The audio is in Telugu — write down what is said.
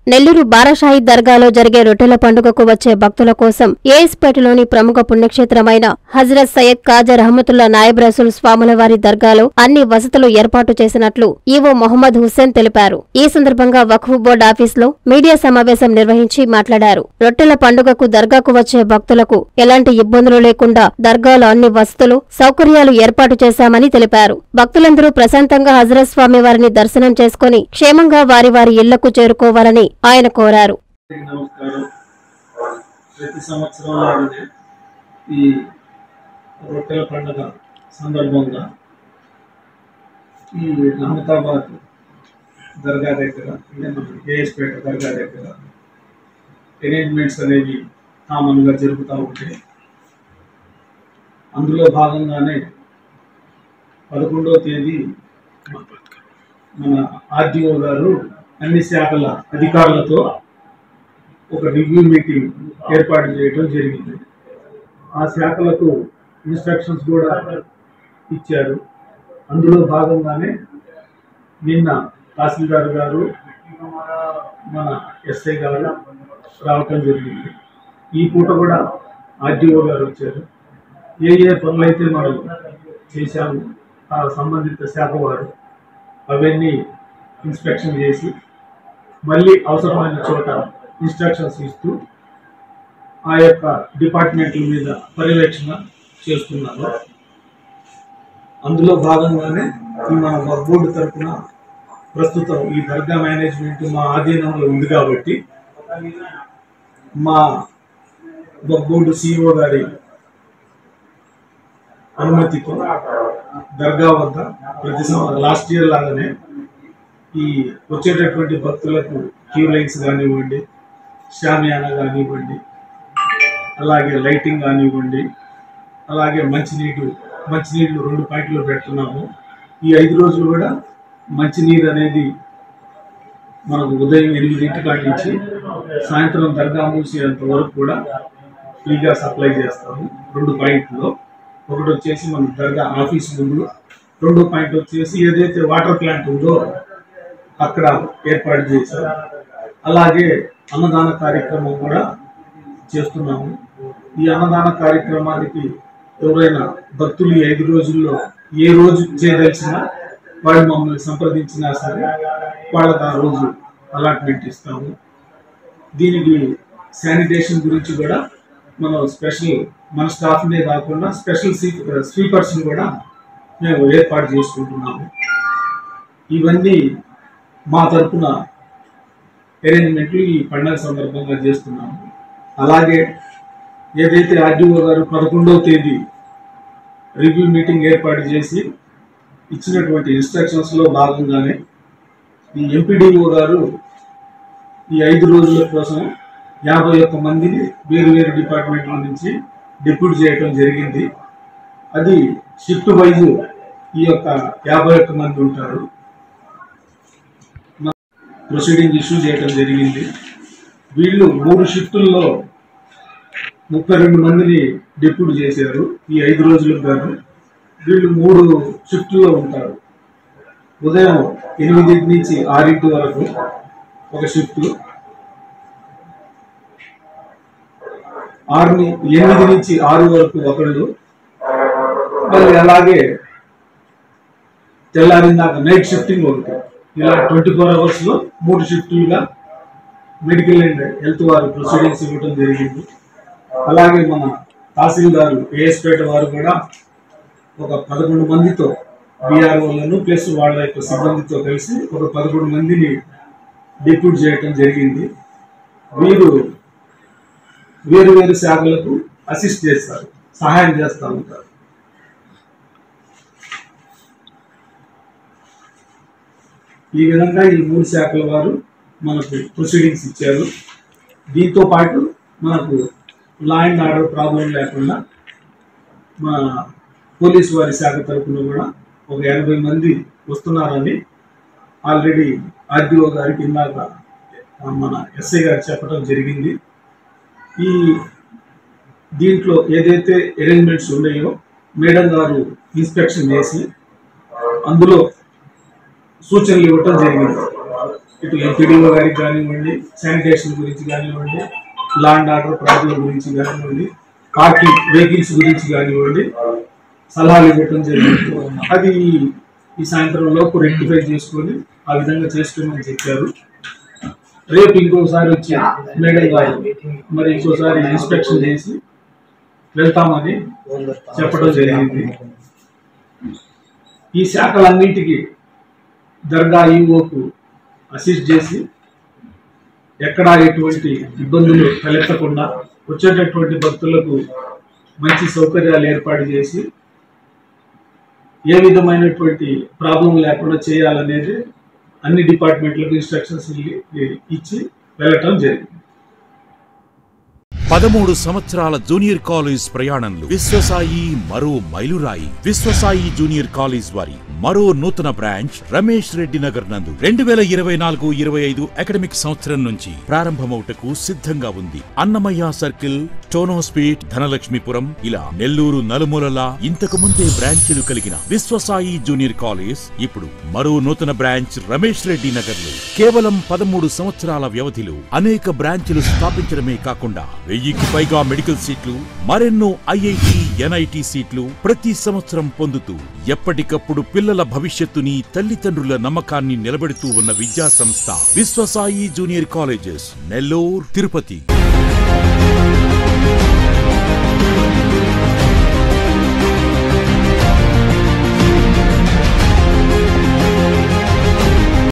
నెల్లూరు బారాషాహి దర్గాలో జరిగే రొట్టెల పండుగకు వచ్చే భక్తుల కోసం ఏఎస్పేటలోని ప్రముఖ పుణ్యక్షేత్రమైన హజరత్ సయ్యద్ ఖాజా రహమతుల్లా నాయబ్ రసూల్ స్వాముల వారి దర్గాలో అన్ని వసతులు ఏర్పాటు చేసినట్లు ఈవో మొహమ్మద్ హుస్సేన్ తెలిపారు. ఈ సందర్భంగా వక్ఫ్ బోర్డు ఆఫీసులో మీడియా సమావేశం నిర్వహించి మాట్లాడారు. రొట్టెల పండుగకు దర్గాకు వచ్చే భక్తులకు ఎలాంటి ఇబ్బందులు లేకుండా దర్గాలో అన్ని వసతులు, సౌకర్యాలు ఏర్పాటు చేశామని తెలిపారు. భక్తులందరూ ప్రశాంతంగా హజరత్ స్వామి వారిని దర్శనం చేసుకుని క్షేమంగా వారి వారి ఇళ్లకు చేరుకోవాలని ఆయన కోరారు. ప్రతి సంవత్సరం ఈ రొట్టెల పండుగ సందర్భంగా ఈ అహ్మదాబాద్ దర్గా దగ్గర అంటే మన ఏఎస్పేట దర్గా దగ్గర అరేంజ్మెంట్స్ అనేవి కామన్గా జరుగుతూ ఉంటాయి. అందులో భాగంగానే 11వ తేదీ మన ఆర్డీఓ గారు అన్ని శాఖల అధికారులతో ఒక రివ్యూ మీటింగ్ ఏర్పాటు చేయడం జరిగింది. ఆ శాఖలకు ఇన్స్ట్రక్షన్స్ కూడా ఇచ్చారు. అందులో భాగంగానే నిన్న తహసీల్దార్ గారు, మన ఎస్ఐ గారు రావటం జరిగింది. ఈ పూట కూడా ఆర్డీఓ గారు వచ్చారు. ఏ పనులైతే మనం చేశాము ఆ సంబంధిత శాఖ వారు అవన్నీ ఇన్స్పెక్షన్ చేసి మళ్ళీ అవసరమైన చోట ఇన్స్ట్రక్షన్స్ ఇస్తూ ఆ యొక్క డిపార్ట్మెంట్ల మీద పర్యవేక్షణ చేస్తున్నారు. అందులో భాగంగానే మన బోర్డు తరఫున ప్రస్తుతం ఈ దర్గా మేనేజ్మెంట్ మా ఆధీనంలో ఉంది కాబట్టి మా బోర్డు సిఇఓ గారి అనుమతితో దర్గా వద్ద ప్రతి లాస్ట్ ఇయర్ లాగానే ఈ వచ్చేటటువంటి భక్తులకు క్యూ లైన్స్ కానివ్వండి, షామియానా కానివ్వండి, అలాగే లైటింగ్ కానివ్వండి, అలాగే మంచినీళ్ళు 2 పాయింట్లు పెడుతున్నాము. ఈ 5 రోజులు కూడా మంచినీరు అనేది మనకు ఉదయం 8 కాడి నుంచి సాయంత్రం దర్గా మూసేంత వరకు కూడా ఫ్రీగా సప్లై చేస్తాము. 2 పాయింట్లో ఒకటి వచ్చేసి మన దర్గా ఆఫీస్ ముందు, 2వ పాయింట్ వచ్చేసి ఏదైతే వాటర్ ప్లాంట్ ఉందో అక్కడ ఏర్పాటు చేశారు. అలాగే అన్నదాన కార్యక్రమం కూడా చేస్తున్నాము. ఈ అన్నదాన కార్యక్రమానికి ఎవరైనా భక్తులు ఈ 5 రోజుల్లో ఏ రోజు చేయదలిచినా వాళ్ళు మమ్మల్ని సంప్రదించినా సరే వాళ్ళకి ఆ రోజు అలాట్మెంట్ ఇస్తాము. దీనికి శానిటేషన్ గురించి కూడా మనం స్పెషల్ మన స్టాఫ్నే కాకుండా స్పెషల్ స్వీపర్స్ని కూడా మేము ఏర్పాటు చేసుకుంటున్నాము. ఇవన్నీ మా తరఫున అరేంజ్మెంట్లు ఈ పండుగ సందర్భంగా చేస్తున్నాము. అలాగే ఏదైతే ఆర్డీఓ గారు 11వ తేదీ రివ్యూ మీటింగ్ ఏర్పాటు చేసి ఇచ్చినటువంటి ఇన్స్ట్రక్షన్స్లో భాగంగానే ఈ ఎంపీడీఓ గారు ఈ 5 రోజుల కోసం 51 మందిని వేరు డిపార్ట్మెంట్ల నుంచి డిప్యూట్ చేయడం జరిగింది. అది షిఫ్ట్ వైజ్ ఈ యొక్క 51 మంది ఉంటారు. ప్రొసీడింగ్ ఇష్యూ చేయడం జరిగింది. వీళ్ళు 3 షిఫ్టుల్లో 32 మందిని డిప్యూట్ చేశారు. ఈ 5 రోజులకు గాను వీళ్ళు 3 షిఫ్టుల్లో ఉంటారు. ఉదయం 8 నుంచి 6 వరకు ఒక షిఫ్టు, 8 నుంచి 6 వరకు ఒకళ్ళు, మళ్ళీ అలాగే తెల్లారిందాక నైట్ షిఫ్టింగ్ ఒకటి. ఇలా 24 అవర్స్లో 3 షిఫ్టులుగా మెడికల్ అండ్ హెల్త్ వారు ప్రొసీడింగ్స్ ఇవ్వడం జరిగింది. అలాగే మన తహసీల్దారు ఏఎస్పేట వారు కూడా ఒక 11 మందితో బీఆర్ఓలను ప్లస్ వాళ్ళ యొక్క సిబ్బందితో కలిసి ఒక 11 మందిని డిప్యూట్ చేయడం జరిగింది. వీరు వేరు శాఖలకు అసిస్ట్ చేస్తారు, సహాయం చేస్తూ ఉంటారు. ఈ విధంగా ఈ 3 శాఖల వారు మనకు ప్రొసీడింగ్స్ ఇచ్చారు. దీంతో పాటు మనకు లా అండ్ ఆర్డర్ ప్రాబ్లం లేకుండా మన పోలీసు వారి శాఖ తరఫున కూడా ఒక 80 మంది వస్తున్నారని ఆల్రెడీ ఆర్డీఓ గారికి ఇందాక మన ఎస్ఐ గారు చెప్పడం జరిగింది. ఈ దీంట్లో ఏదైతే అరేంజ్మెంట్స్ ఉన్నాయో మేడం గారు ఇన్స్పెక్షన్ చేసి అందులో సూచనలు ఇవ్వటం జరిగింది. ఇటు ఎంపీడీఓ గారికి కానివ్వండి, శానిటేషన్ గురించి కానివ్వండి, లా అండ్ ఆర్డర్ ప్రాబ్లం గురించి కానివ్వండి, పార్కింగ్ వెహికల్స్ గురించి కానివ్వండి సలహాలు ఇవ్వటం జరిగింది. అది ఈ సాయంత్రం లోపు రెక్టిఫై చేసుకొని ఆ విధంగా చేసుకోమని చెప్పారు. రేపు ఇంకోసారి వచ్చి మేడం గారు మరి ఇంకోసారి ఇన్స్పెక్షన్ చేసి వెళ్తామని చెప్పడం జరిగింది. ఈ శాఖలన్నింటికి దర్గా ఈఓకు అసిస్ట్ చేసి ఎక్కడా ఎటువంటి ఇబ్బందులు తలెత్తకుండా వచ్చేటటువంటి భక్తులకు మంచి సౌకర్యాలు ఏర్పాటు చేసి ఏ విధమైనటువంటి ప్రాబ్లం లేకుండా చేయాలనేది అన్ని డిపార్ట్మెంట్లకు ఇన్స్ట్రక్షన్స్ ఇచ్చి వెళ్ళటం జరిగింది. 13 సంవత్సరాల జూనియర్ కాలేజ్ ప్రయాణంలో విశ్వసాయి మరో మైలురాయి. విశ్వసాయి జూనియర్ కాలేజ్ వారి మరో నూతన బ్రాంచ్ రమేష్ రెడ్డి నగర్ నందు 2024-25 అకాడమిక్ సంవత్సరం నుంచి ప్రారంభమవుటకు సిద్ధంగా ఉంది. అన్నమయ్య సర్కిల్, టోనోస్పేట్, ధనలక్ష్మీపురం ఇలా నెల్లూరు నలుమూలలా ఇంతకు ముందే బ్రాంచీలు కలిగిన విశ్వసాయి జూనియర్ కాలేజ్ ఇప్పుడు మరో నూతన బ్రాంచ్ రమేష్ రెడ్డి నగర్ లో కేవలం 13 సంవత్సరాల వ్యవధిలో అనేక బ్రాంచీలు స్థాపించడమే కాకుండా 1000కి పైగా మెడికల్ సీట్లు, మరెన్నో ఐఐటి, ఎన్ఐటి సీట్లు ప్రతి సంవత్సరం పొందుతూ ఎప్పటికప్పుడు పిల్లల భవిష్యత్తుని, తల్లిదండ్రుల నమ్మకాన్ని నిలబెడుతూ ఉన్న విద్యా సంస్థ విశ్వసాయి జూనియర్ కాలేజెస్, నెల్లూరు, తిరుపతి.